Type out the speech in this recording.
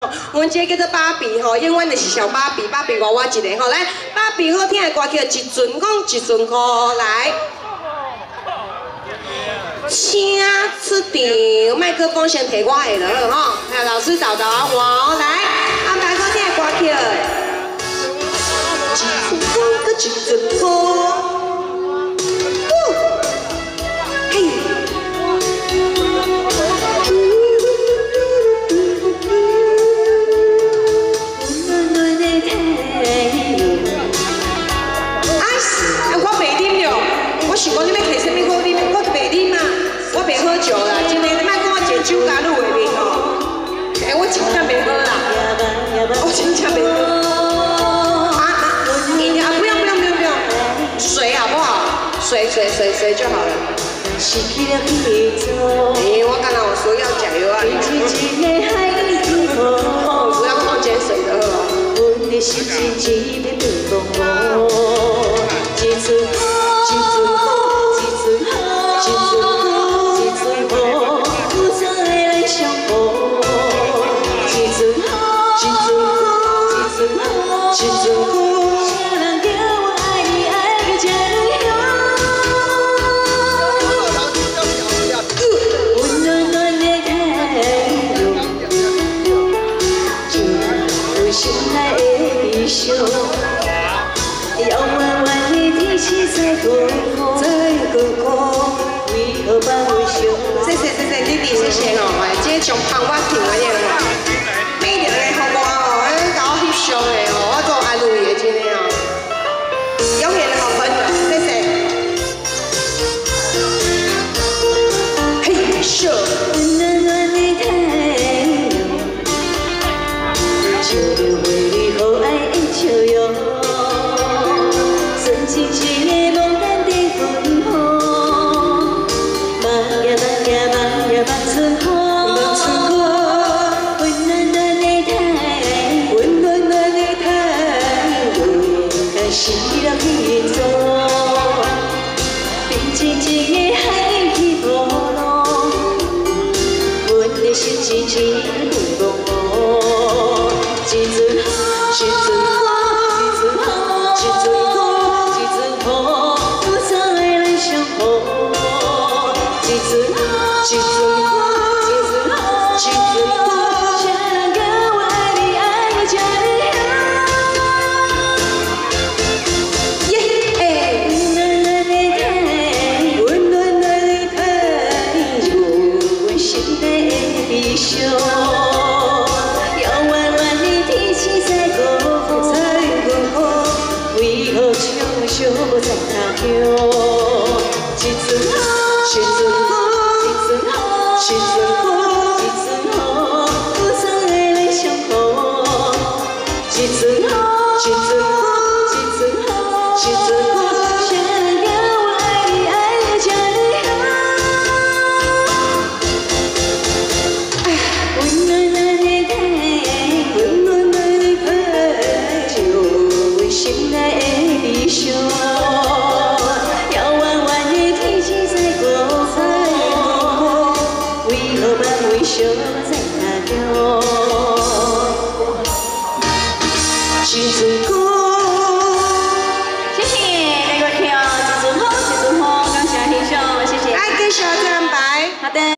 阮这叫做芭比吼，永远就是小芭比，芭比娃娃一个吼。来，芭比好听的歌曲，一阵讲一阵哭，来。 请出场，麦克风先摕我的了吼，还有老师找到我来安排好听的歌曲。一阵风，搁一阵风。嘿。我袂啉了，我想讲你要摕什么好啉，我袂啉啊。 我袂喝酒啦，今天莫讲我一个酒家入的面哦。我真正袂喝啦，我真正袂喝。不用，水好不好？水就好了。我刚才我说要加油啊！不要放碱水的哦。 遥远远的天气在过风，为何把我想？ 谢谢弟弟，谢谢哦，哎，今天上帮我听的哦，每日的互我哦，甲我翕相的哦，我做爱女的真的哦，永远的好朋友，谢谢。嘿咻。 温暖暖的太阳，照着回忆好爱的笑容。 深情的梦咱的分红，梦呀春风，温暖暖的太阳，甲心人去走，冰静静的海去波浪，阮的心静静的落寞，一阵风。 谢谢，那个跳，一阵风，感谢欣赏，谢谢。 爱跟小安排。 好的。